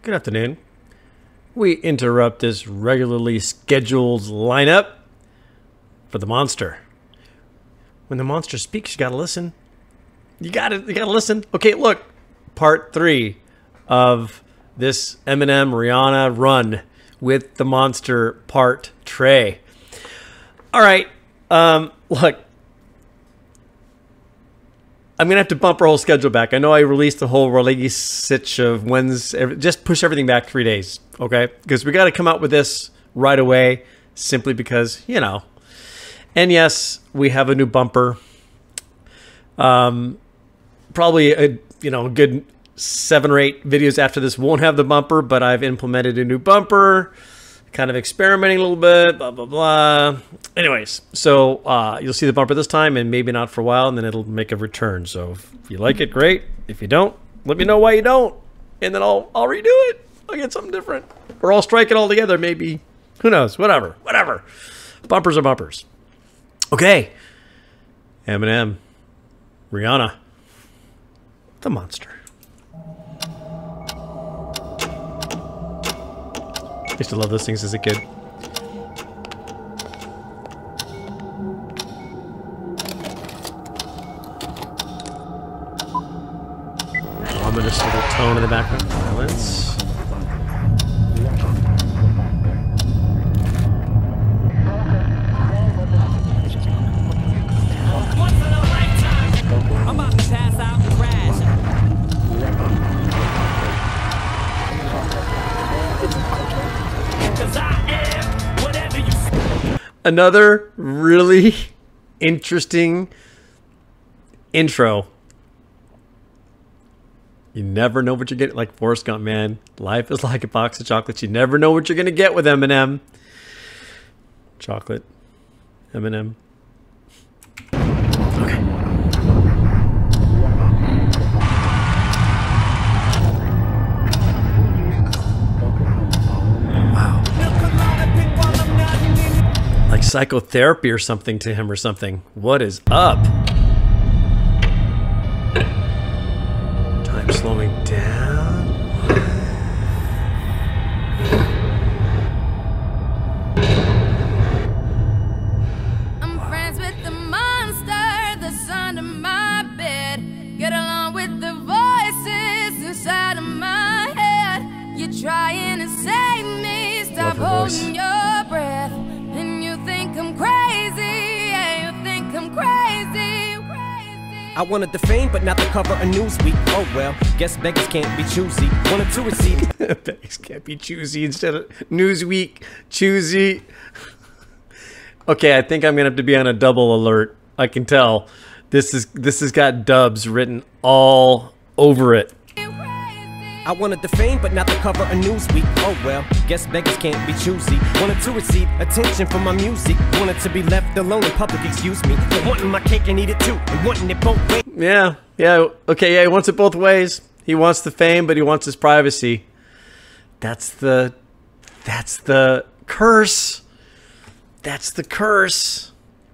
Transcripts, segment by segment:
Good afternoon. We interrupt this regularly scheduled lineup for the monster. When the monster speaks, you gotta listen. You gotta listen. Okay, look. Part 3 of this Eminem Rihanna run with the monster part Trey. All right. Look. I'm going to have to bump our whole schedule back. I know I released the whole release of Wednesday. Just push everything back 3 days, okay? Because we got to come out with this right away simply because, you know. And yes, we have a new bumper. Probably a good 7 or 8 videos after this won't have the bumper, but I've implemented a new bumper. Kind of experimenting a little bit, blah, blah, blah. Anyways, so you'll see the bumper this time and maybe not for a while, and then it'll make a return. So if you like it, great. If you don't, let me know why you don't, and then I'll redo it. I'll get something different. Or I'll strike it all together, maybe. Who knows? Whatever. Bumpers are bumpers. Okay. Eminem. Rihanna. The monster. I used to love those things as a kid. Ominous little tone in the background. Violence. I'm about to pass out and crash. Another really interesting intro. You never know what you're getting. Like Forrest Gump, man. Life is like a box of chocolates. You never know what you're going to get with Eminem. Chocolate. Eminem. Okay. Like psychotherapy or something to him or something. What is up? Time slowing down. I'm friends with the monster that's under my bed. Get along with the voices inside of my head. You're trying to save me. Stop holding your breath. I'm crazy, yeah, you think I'm crazy. I wanted the fame, but not the cover of Newsweek. Oh well, guess beggars can't be choosy. Wanted to receive. Beggars can't be choosy instead of Newsweek, choosy. Okay, I think I'm gonna have to be on a double alert. I can tell. This has got dubs written all over it. I wanted the fame, but not the cover of Newsweek. Oh well, guess beggars can't be choosy. Wanted to receive attention from my music. Wanted to be left alone in public, excuse me. But wanting my cake and eat it too, and wanting it both ways. Yeah, okay, yeah, he wants it both ways. He wants the fame, but he wants his privacy. That's the curse. That's the curse.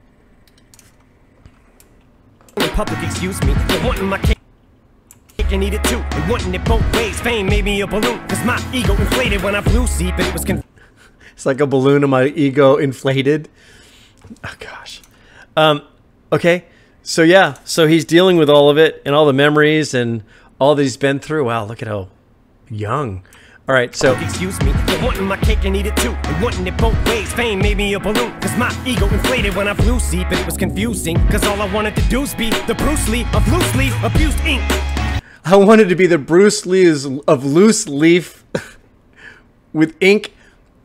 In public, excuse me. But wanting my cake and eat it too, and wanting it both ways. Fame made me a balloon, cause my ego inflated when I flew. See, but it was it's like a balloon and my ego inflated. Oh gosh. Okay, so yeah, so he's dealing with all of it and all the memories and all that he's been through. Wow, look at how young. All right, so excuse me, but wanting my cake and eat it too, and wanting it both ways. Fame made me a balloon, cause my ego inflated when I flew. See, but it was confusing, cause all I wanted to do was be the Bruce Lee of loosely abused ink. I wanted to be the Bruce Lee of loose leaf with ink.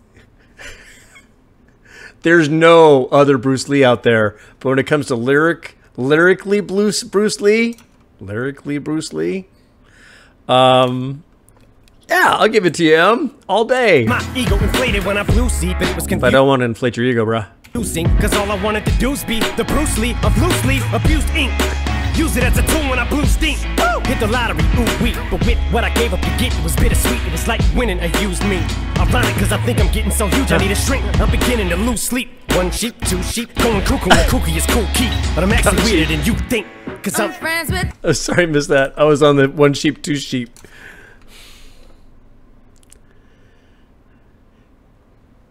There's no other Bruce Lee out there. But when it comes to lyrically Bruce Lee, yeah, I'll give it to you, all day. My ego inflated when I flew, see, but it was confusing. But I don't want to inflate your ego, bruh. Cause all I wanted to do was be the Bruce Lee of loosely abused ink. Use it as a tool when I blew steam. Woo! Hit the lottery, ooh wee. But with what I gave up to get, it was bittersweet. It was like winning a used me. Ironic, cause I think I'm getting so huge, I need a shrink. I'm beginning to lose sleep. One sheep, two sheep, going cuckoo, and kooky is cool key. But I'm actually weirder than you think. Cause I'm friends with. Oh, sorry, I missed that. I was on the one sheep, two sheep.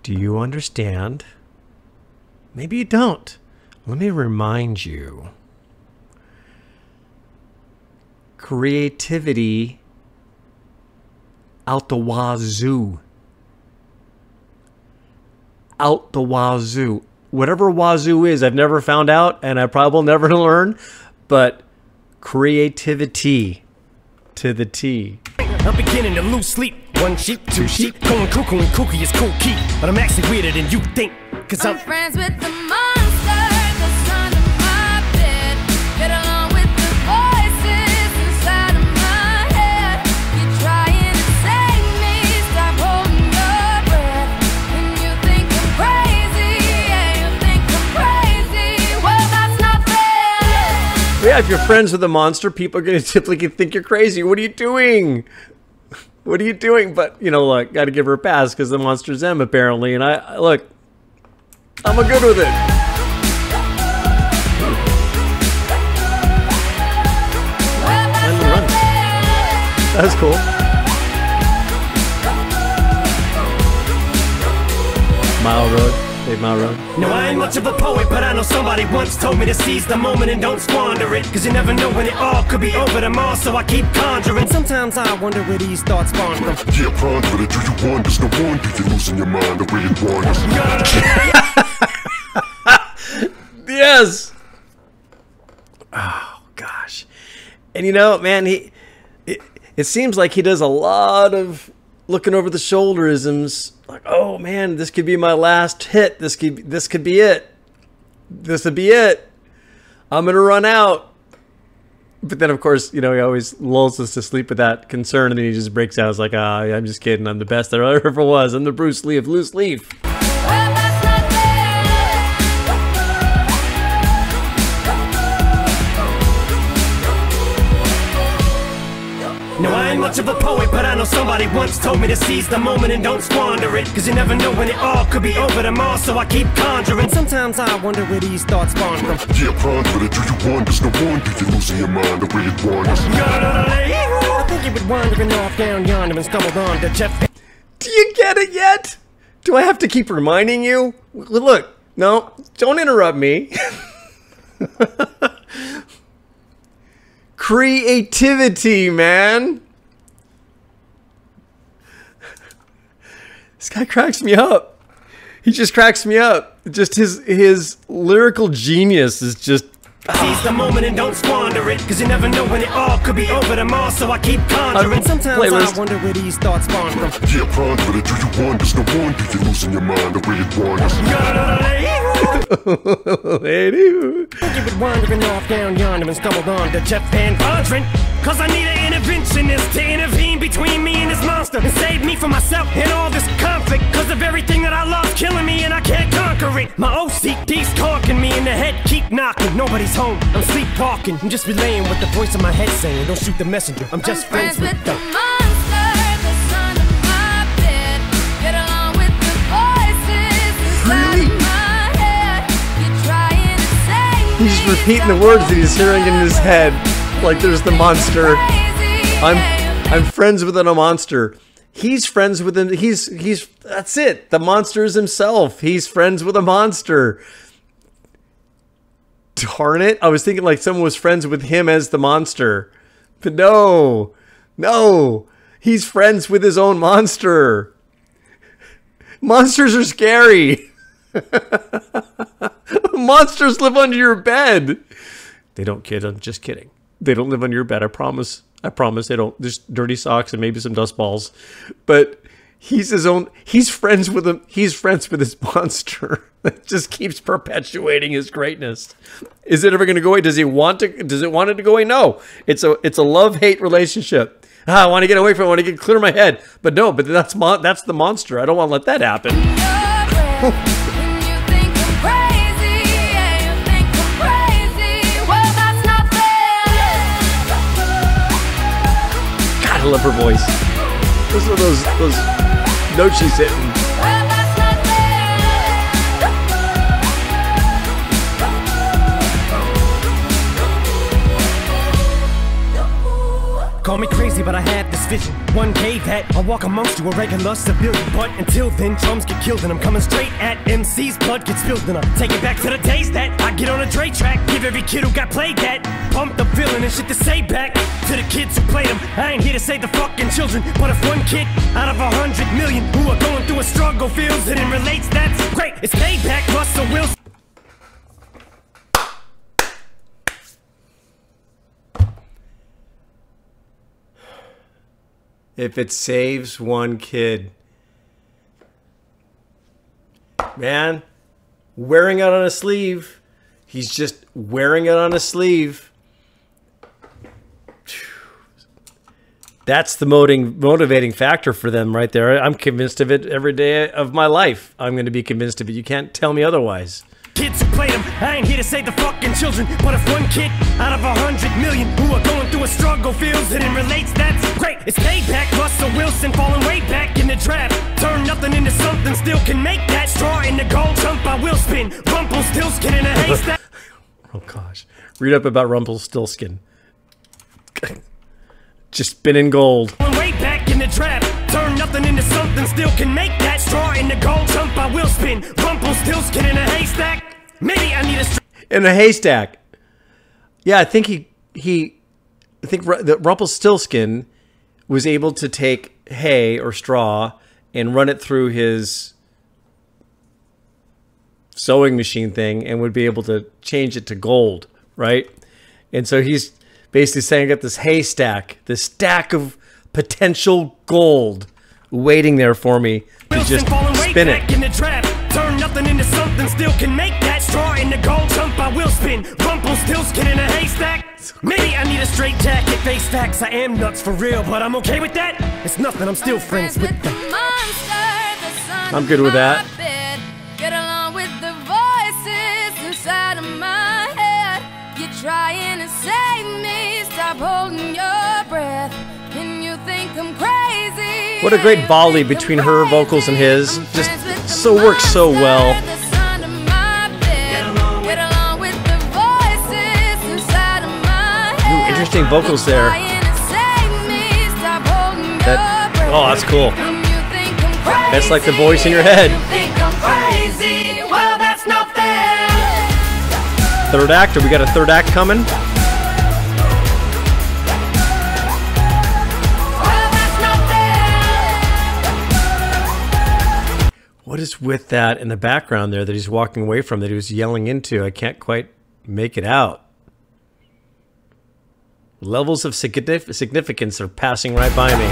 Do you understand? Maybe you don't. Let me remind you. Creativity out the wazoo. Out the wazoo. Whatever wazoo is, I've never found out, and I probably will never learn, but creativity to the T. I'm beginning to lose sleep. One sheep, two sheep, going cuckoo and kooky is cool key. But I'm actually weirder than you think. Cause I'm friends with the monster that's under my bed. Get along with the voices inside of my head. You're trying to save me, stop holding your breath. And you think I'm crazy, yeah, you think I'm crazy. Well, that's not fair. Yeah, if you're friends with a monster, people are going to typically think you're crazy. What are you doing? What are you doing? But, you know, look, got to give her a pass because the monster's them, apparently. And look, I'm a good with it. That was cool. Mile Road. Dave Mile Road. No, I ain't much of a poet, but I know somebody once told me to seize the moment and don't squander it. Cause you never know when it all could be over tomorrow, so I keep conjuring. Sometimes I wonder where these thoughts spawn from. Yeah, ponder it, do you wonder? No wonder you're losing your mind the way it wanders. Yes. Oh gosh. And you know, man, it seems like he does a lot of looking over the shoulderisms. Like, oh man, this could be my last hit. This could be it. This would be it. I'm gonna run out. But then, of course, you know, he always lulls us to sleep with that concern, and then he just breaks out. It's like, ah, I'm just kidding. I'm the best there ever was. I'm the Bruce Lee of Loose Leaf. No, I ain't much of a poet, but I know somebody once told me to seize the moment and don't squander it. Cause you never know when it all could be over tomorrow, so I keep conjuring. Sometimes I wonder where these thoughts spawn from. Yeah, ponder it, do you wonder? No wonder you're losing your mind the way it wanders. I think you were wandering off down yonder and stumbled on to Jeff. Do you get it yet? Do I have to keep reminding you? Look, no, don't interrupt me. Creativity, man. This guy cracks me up. He just cracks me up. Just his lyrical genius is just... Seize the moment and don't squander it. Cause you never know when it all could be over tomorrow, so I keep conjuring. Sometimes I wonder where these thoughts spawn from. Yeah, ponder it, do you wonder? No wonder you're losing your mind the way it wanders. You were wandering off down yonder and stumbled on to Jeff Van Vondren. Cause I need an interventionist to intervene between me and this monster and save me from myself and all this conflict. Cause of everything that I love's killing me and I can't conquer it. My OCD's talking me in the head, keep knocking. Nobody's home, I'm sleepwalking. I'm just relaying what the voice in my head saying. Don't shoot the messenger, I'm just friends with the monster that's under my bed. Get along with the voices inside of my head. You're trying to save me. He's repeating the words that he's hearing in his head. Like there's the monster. I'm friends with a monster. He's friends with him. He's that's it. The monster is himself. He's friends with a monster. Darn it. I was thinking like someone was friends with him as the monster. But no. No. He's friends with his own monster. Monsters are scary. Monsters live under your bed. They don't, kid. I'm just kidding. They don't live under your bed. I promise. I promise they don't. Just dirty socks and maybe some dust balls. But he's his own. He's friends with him. He's friends with his monster. That just keeps perpetuating his greatness. Is it ever going to go away? Does he want to? Does it want it to go away? No. It's a love-hate relationship. I want to get away from it. I want to get clear my head. But no. But that's the monster. I don't want to let that happen. I love her voice. Those are those notes she's hitting. Call me crazy, crazy, but I have this vision. One day that I'll walk amongst you, a regular civilian. But until then, drums get killed and I'm coming straight at MC's blood gets spilled. And I'm taking back to the days that I get on a Dre track. Give every kid who got played that pump the villain and shit to say back to the kids who played them. I ain't here to save the fucking children, but if one kid out of 100 million who are going through a struggle feels it and relates, that's great. It's payback, Russell Wilson. If it saves one kid. Man, wearing it on a sleeve. He's just wearing it on a sleeve. That's the motivating factor for them right there. I'm convinced of it every day of my life. I'm going to be convinced of it. You can't tell me otherwise. Kids who played them, I ain't here to save the fucking children, but if one kid out of 100 million who are going through a struggle feels it and relates, that's great. It's payback. Russell Wilson falling way back in the draft. Turn nothing into something, still can make that. Straw in the gold jump, I will spin. Rumpelstiltskin in a haystack. Oh gosh, read up about Rumpelstiltskin. Just spinning gold. Way back in the draft. Turn nothing into something, still can make that. Straw in the gold jump, I will spin. Rumpelstiltskin in a haystack. Maybe I need a in a haystack. Yeah, I think that Rumpelstiltskin was able to take hay or straw and run it through his sewing machine thing and would be able to change it to gold, right? And so he's basically saying I got this haystack, this stack of potential gold waiting there for me to just spin it. In the trap. Turn nothing into something, still can make that. Straw in the gold jump, I will spin. Rumpelstiltskin in a haystack. Maybe I need a straight jacket, face facts. I am nuts for real, but I'm okay with that. It's nothing, I'm still friends with the I'm good with that. Get along with the voices inside of my head. You're trying to save me, stop holding your breath. And you think I'm crazy. What a great volley between her vocals and his. Just so works so well. Ooh, interesting vocals there. Oh, that's cool. That's like the voice in your head. Third act, or we got a third act coming? What is with that in the background there that he's walking away from, that he was yelling into? I can't quite make it out. Levels of significance are passing right by me.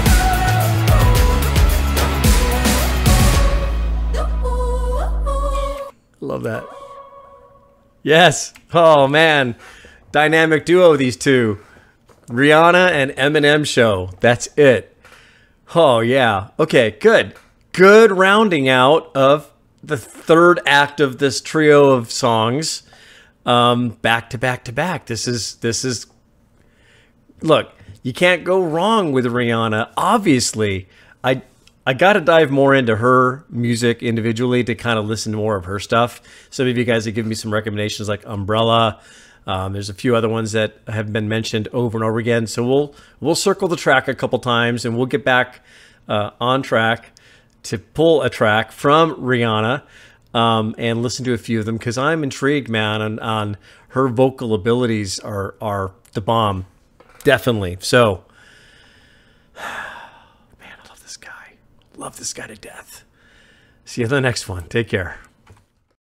Love that. Yes. Oh, man. Dynamic duo, these two. Rihanna and Eminem show. That's it. Oh, yeah. Okay, good. Good rounding out of the third act of this trio of songs. Back to back to back. This is look, you can't go wrong with Rihanna. Obviously, I got to dive more into her music individually to kind of listen to more of her stuff. Some of you guys have given me some recommendations like Umbrella. There's a few other ones that have been mentioned over and over again. So we'll circle the track a couple times and we'll get back on track to pull a track from Rihanna and listen to a few of them, because I'm intrigued, man, on her vocal abilities are the bomb. Definitely. So, man, I love this guy. Love this guy to death. See you in the next one. Take care.